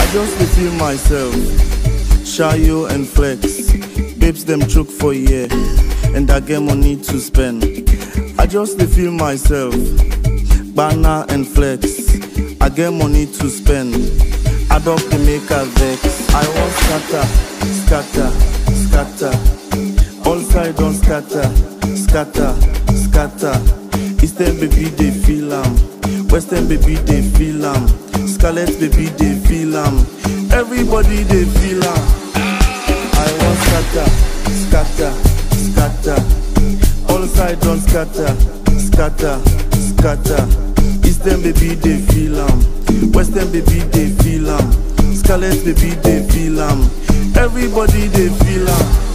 just dey feel myself, shayo and flex. Babes them choke for a year, and I get money to spend. I just dey feel myself, banner and flex. I get money to spend. I don't make a vex. I want scatter, scatter, scatter. All side don't scatter, scatter, scatter. Eastern baby they feel am, Western baby they feel am, Scarlet baby they feel am. Everybody they feel am. I want scatter, scatter, scatter. All side don't scatter, scatter, scatter. Eastern baby they feel am, Western baby they feel am, Scarlet baby they feel am. Everybody they feel am.